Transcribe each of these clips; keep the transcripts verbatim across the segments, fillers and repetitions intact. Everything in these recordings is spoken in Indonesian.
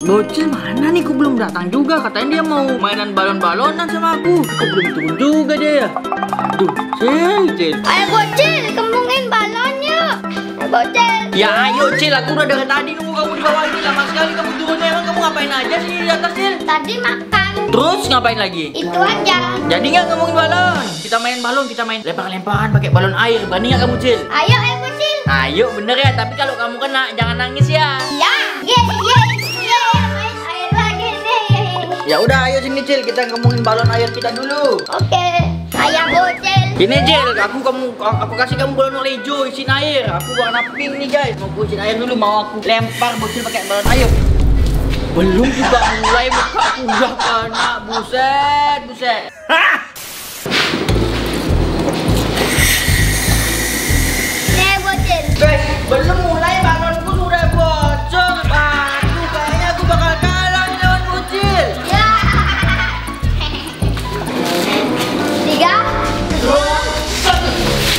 Bocil mana nih? Kok belum datang juga? Katanya dia mau mainan balon-balonan sama aku. Kok belum turun juga dia ya? Aduh, Cil, Cil. Ayo Bocil, kembungin balonnya. Ayo Bocil. Ya ayo Cil, aku udah dari tadi nunggu kamu di bawah ini. Lama sekali kamu turunnya. Emang kamu ngapain aja sih di atas, Cil? Tadi makan. Terus ngapain lagi? Itu aja. Jadi nggak ngomongin balon? Kita main balon, kita main lempar-lemparan pakai balon air. Berani nggak kamu, Cil? Ayo, ayo Bocil. Ayo, bener ya. Tapi kalau kamu kena, jangan nangis ya. Ya, ye, ye, ye, main air lagi nih. Ya udah, ayo sini Cil, kita ngomongin balon air kita dulu. Oke, ayo Bocil. Ini Cil, aku kamu aku kasih kamu balon hijau isiin air. Aku warna pink nih guys. Mau aku isiin air dulu, mau aku lempar Bocil pakai balon air. Belum juga mulai muka aku udah kena. Buset, buset. Hah! Nih Bocil. Guys, belum mulai balonku sudah bocor. Aduh, kayaknya aku bakal kalah nih lawan Bocil. Ya. Tiga, dua, satu.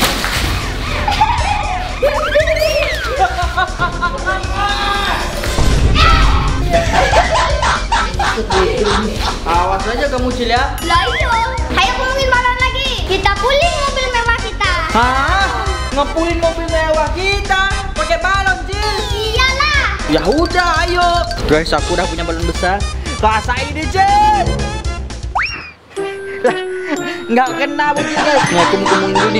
Awas aja kamu Cil ya. Lah iyo, ayo ngomongin balon lagi. Kita pulih mobil mewah kita. Hah? Ngepulin mobil mewah kita pakai balon Cil? Iyalah. Ya udah, ayo. Guys, aku udah punya balon besar. Rasain deh Cil. Nggak kena Bocil guys. Nih aku mau ngomongin dulu nih.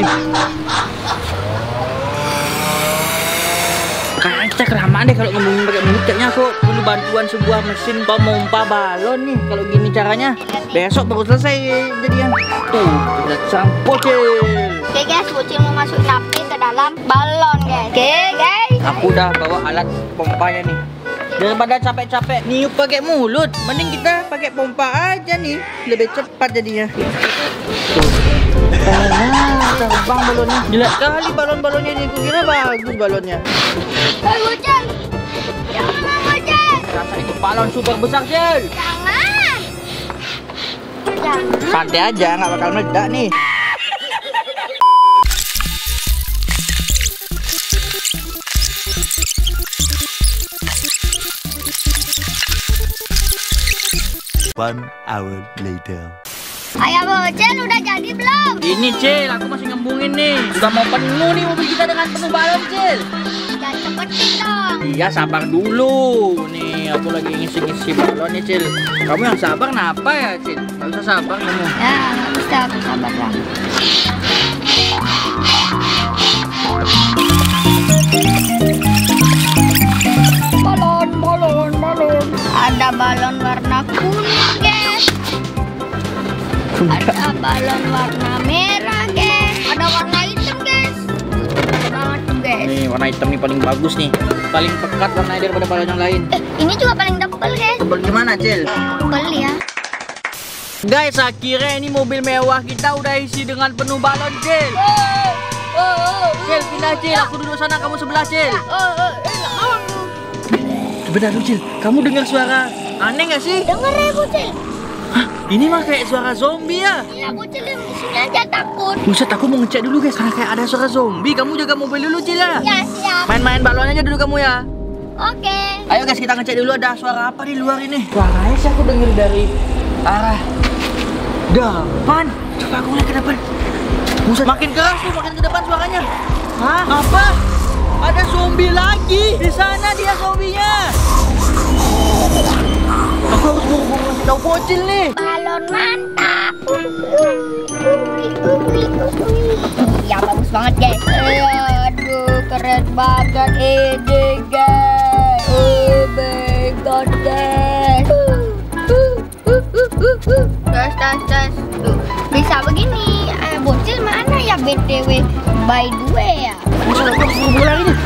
Kayaknya kelamaan deh kalau ngomongin pakai mulut. Kayaknya aku perlu bantuan sebuah mesin pemompa balon nih. Kalau gini caranya, besok baru selesai jadinya. Tuh, udah sampo Cil. Oke guys, Bocil mau masukin api ke dalam balon guys. Oke guys. Aku udah bawa alat pompanya nih. Daripada capek-capek niup pakai mulut, mending kita pakai pompa aja nih, lebih cepat jadinya. Tuh. Nah, terbang balonnya. Gila kali balon-balonnya ini. Aku kira bagus balonnya. Hei Bocil. Jangan Bocil. Rasa itu balon super besar Cil. Jangan. Jangan. Santai aja, nggak bakal meledak nih. One hour later. Ayo Bocil, udah jadi belum? Ini Cil, aku masih ngembungin nih. Sudah mau penuh nih mobil kita dengan penuh balon Cil. Jangan cepetin dong. Iya, sabar dulu. Nih, aku lagi ngisi-ngisi balon nih Cil. Kamu yang sabar kenapa ya Cil? Nggak usah sabar kamu. Ya, nggak bisa aku sabar lah. Balon, balon, balon. Ada balon warna kuning guys. Ada balon warna merah guys. Ada warna hitam guys. Ada banget tuh guys. Nih, warna hitam nih paling bagus nih. Paling pekat warnanya daripada balon yang lain. Eh, ini juga paling tebal guys. Tebal gimana Cil? Tebal ya. Guys, akhirnya ini mobil mewah kita udah isi dengan penuh balon Cil. Oh, oh, Cil, pindah Cil. Aku duduk sana, kamu sebelah Cil. oh, oh, oh. Bentar dulu Cil, kamu dengar suara aneh nggak sih? Dengar ya Bocil. Hah, ini mah kayak suara zombie ya? Iya Bocil, yang di sini aja takut. Buset, aku mau ngecek dulu guys, karena kayak ada suara zombie. Kamu jaga mobil dulu Cil ya? Ya siap. Main-main balon aja dulu kamu ya. Oke. Ayo guys, kita ngecek dulu ada suara apa di luar ini. Suaranya sih aku denger dari arah depan. Coba aku lihat ke depan. Buset, makin keras tuh, makin ke depan suaranya. Hah? Apa? Ada zombie lagi. Di sana dia zombinya. Aku harus buru-buru ngasih tahu Bocil nih. Balon mantap. Ya bagus banget guys. Aduh keren banget ini guys. Oh my god guys. Tes tes tes. Tuh bisa begini. Eh, Bocil mana ya B T W by the way ya? Buset, aku harus buru-buru lagi nih.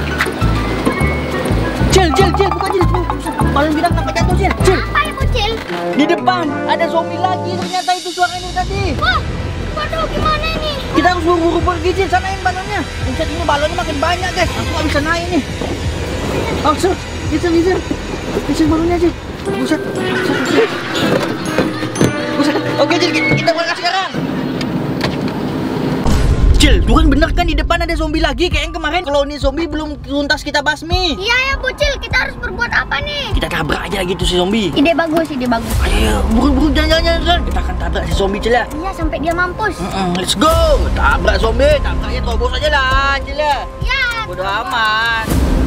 Cil, Cil, Cil, buka Cil. Balon bintang sampai jatuh Cil. Cil. Apa ya Bocil? Di depan ada zombie lagi, ternyata itu suaranya tadi. Wah, waduh gimana ini? Kita harus buru-buru pergi Cil, sanain balonnya. Buset, ini balonnya makin banyak guys. Aku nggak bisa naik nih. Oh, Cil, Cil, Cil, Cil, balonnya Cil. Buset, buset, buset. Buset. Oke Cil, kita berangkat sekarang. Cil, tuh kan bener kan di depan ada zombie lagi kayak yang kemarin. Kalau ini zombie belum tuntas kita basmi. Iya ya bocil, kita harus berbuat apa nih? Kita tabrak aja gitu si zombie. Ide bagus, ide bagus. Ayo, buru-buru jalan-jalan. Kita akan tabrak si zombie Cil ya. Iya, sampai dia mampus. Mm-mm, let's go. Tabrak zombie, tabraknya terobos aja lah Cil ya. Iya. Bodoh amat.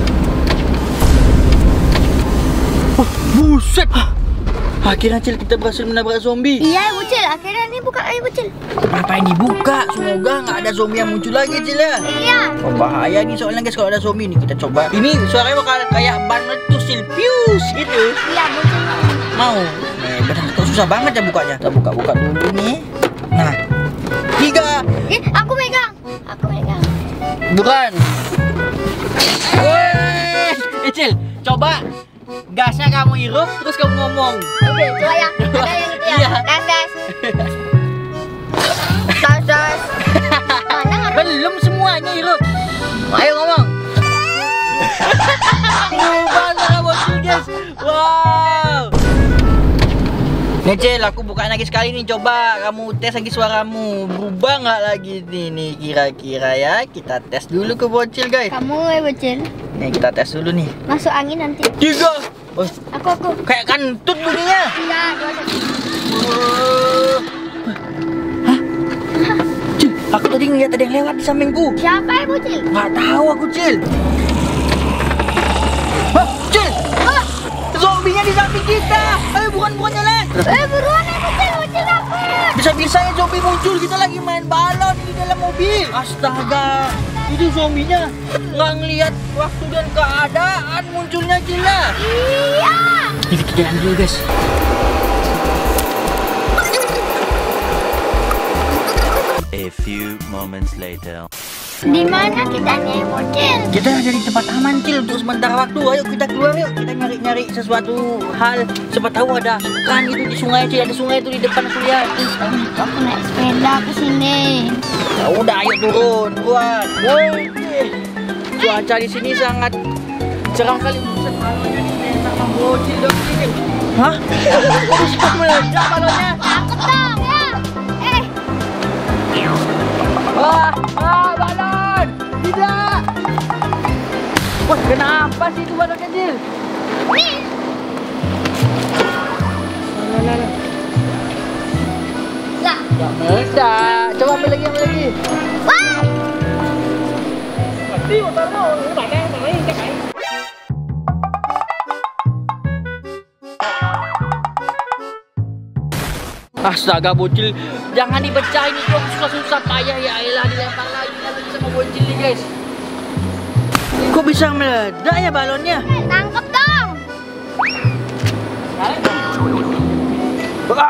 Oh, buset. Akhirnya Cil kita berhasil menabrak zombie. Iya ya bocil, akhirnya ini buka ayo bocil. Kenapa yang dibuka? Semoga nggak ada zombie yang muncul lagi Cil ya. Iya. Oh, bahaya nih soalnya guys kalau ada zombie nih. Kita coba. Ini suaranya bakal kayak ban meletus Cil, pius gitu. Iya bocil. Mau? Eh, benar kok susah banget ya bukanya. Kita buka-buka dulu nih. Nah, tiga. Eh, aku megang. Aku megang. Bukan. Woi, eh, Cil, coba gasnya kamu hirup terus kamu ngomong. Oke, coba ya. Ada yang itu ya. Iya. Tes tes. Tes tes. Mana harus? Belum semuanya hirup. Ayo ngomong. Berubah suara bocil guys. Wow. Nih Cil, aku bukain lagi sekali nih. Coba kamu tes lagi suaramu. Berubah nggak lagi nih, nih kira-kira ya. Kita tes dulu ke bocil guys. Kamu ya bocil. Nih kita tes dulu nih. Masuk angin nanti. Tiga. Oh, Aku aku. kayak kentut bunyinya. Tiga dua satu. Uh. Hah? Cil, aku tadi ngeliat ada yang lewat di sampingku. Siapa ya bocil? Nggak tahu aku Cil. Hah, Cil? Oh, Zombinya di samping kita. Ayo bukan bukan jalan. eh buruan ya bocil, bocil apa? Bisa-bisanya zombie muncul, kita lagi main balon di dalam mobil. Astaga, itu zombinya nggak ngelihat waktu dan keadaan munculnya Cila. Iya. Ini kita jalan dulu guys. A few moments later. Di mana kita nih bocil? Kita ada di tempat aman Cil untuk sementara waktu. Ayo kita keluar yuk. Kita nyari-nyari sesuatu hal. Siapa tahu ada ikan itu di sungai Cil. Ada sungai itu di depan aku lihat. Aku naik sepeda ke sini. Ya udah ayo turun, buat. Woi. Cuaca di sini sangat cerah kali. Buset, balonnya nih kayak sama bocil dong Cil. Hah? Kok bisa meledak balonnya? Takut dong ya. Eh, Wah, ah, balon. Tidak. Wah, kenapa sih itu balon kecil? nih. Lah, lah, lah. Lah. Gak meledak. Coba ambil lagi, ambil lagi. Wah. Astaga bocil, jangan dipecahin itu susah-susah payah ya elah dilempar lagi lagi sama bocil nih guys. Kok bisa meledak ya balonnya? Tangkep dong. Ah.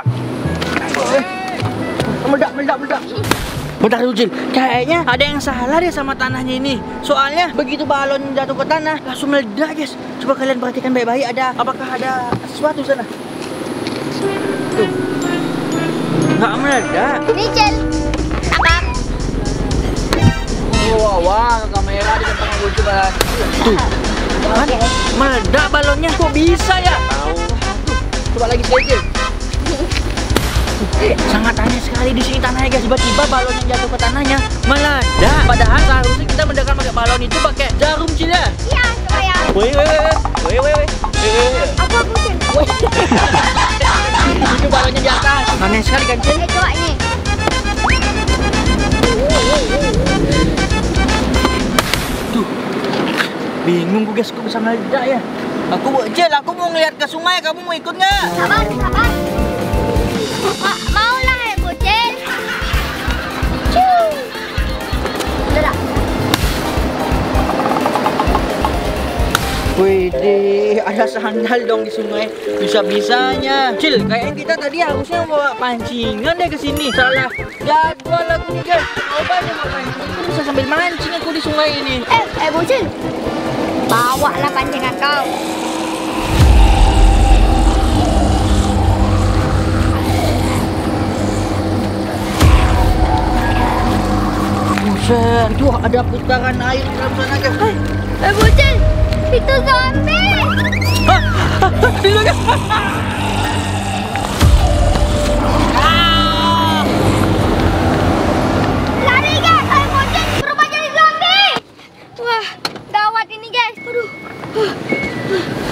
Meledak, meledak, meledak. Bentar dulu Cil, kayaknya ada yang salah deh sama tanahnya ini. Soalnya begitu balon jatuh ke tanah langsung meledak guys. Coba kalian perhatikan baik-baik, ada apakah ada sesuatu sana? Tuh. Nggak meledak. Nih Cil. Tangkap. Wah, wah, kamera di depan aku coba. Tuh. Kan meledak balonnya, kok bisa ya? Tahu. Coba lagi sekali Cil. Sangat aneh sekali di sini tanahnya guys. Tiba-tiba balon yang jatuh ke tanahnya meledak. Padahal seharusnya kita meledakan pakai balon itu pakai jarum Cil ya. Iya, coba ya. Woi, woi, woi, woi, woi. Aku aku Cil. Woi. Itu balonnya di atas. Aneh sekali kan Cil? Eh, coba ini. Tuh. Bingung gue guys, kok bisa meledak ya? Aku Cil, aku mau ngeliat ke sungai, kamu mau ikut nggak? Sabar, sabar. Ma mau lah ya bocil. Cuy. Udah dah. Wih, ada sandal dong di sungai. Bisa-bisanya. Cil, kayaknya kita tadi harusnya bawa pancingan deh ke sini. Salah jadwal aku nih guys. Coba aja mau mancing, bisa sambil mancing aku di sungai ini. Eh, eh bocil. Bawa lah pancingan kau. Buset, tuh ada putaran air di dalam sana guys. Eh, eh bocil. Itu zombie. Hah? Di sana. Lari guys, saya mau Wih,